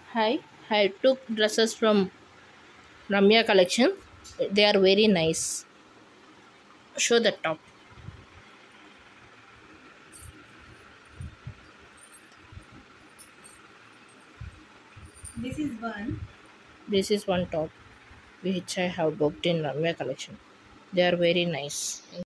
Hi, I took dresses from Ramya collection. They are very nice. Show the top. This is one. This is one top which I have booked in Ramya collection. They are very nice.